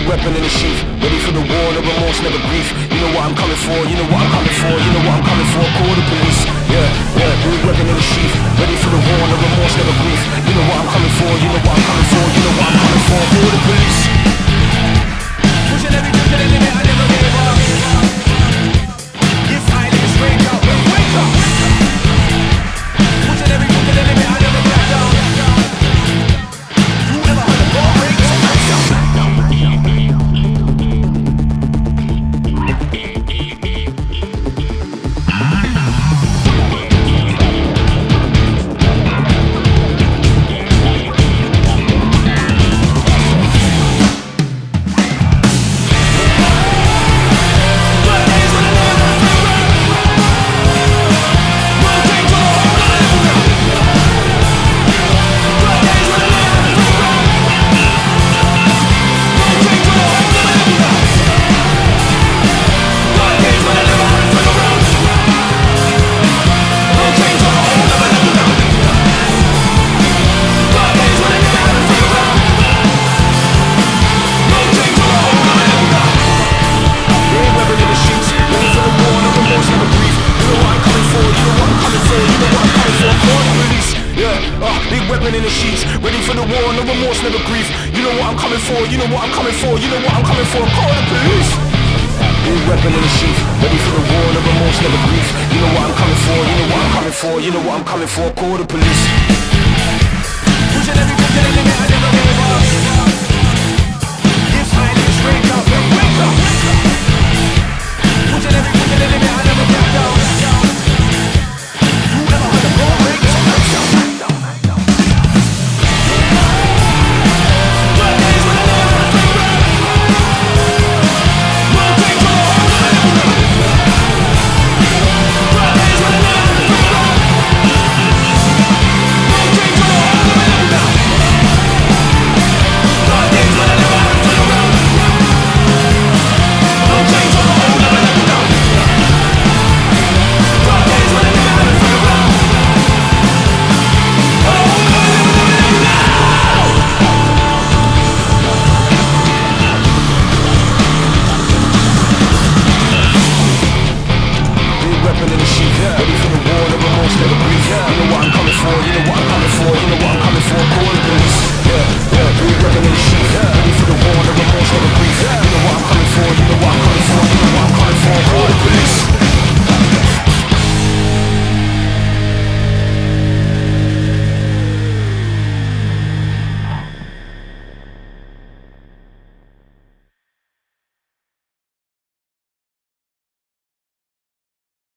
weapon in the sheath, ready for the war, no remorse, never grief. You know what I'm coming for, you know what I'm coming for, you know what I'm coming for. Call the police, yeah, big weapon in the sheath, ready for the war, no remorse, never grief. You know what I'm coming for, you know what I'm coming for, you know what I'm coming for. Call the police. Pushing everything to the limit, I never gave up. If I live, wake up, wake up. Pushing everything to the limit, I never back down. You never heard a ball break, so back down. In the sheets, ready for the war, no remorse, never grief. You know what I'm coming for, you know what I'm coming for, you know what I'm coming for. Call the police. Big weapon in the sheath, ready for the war, no remorse, never grief. You know what I'm coming for, you know what I'm coming for, you know what I'm coming for. Call the police. Pushing everything to the limit, I never gave up. If I live, wake up, wake up. Pushing everything to the limit, I never back down. You never heard a ball break, so back down. Ready for the war, no remorse, never grief. You know what I'm coming for, you know what I'm coming for, you know what I'm coming for. Call the police. Big weapon in the sheath, ready for the war, no remorse, never grief. You know what I'm coming for, you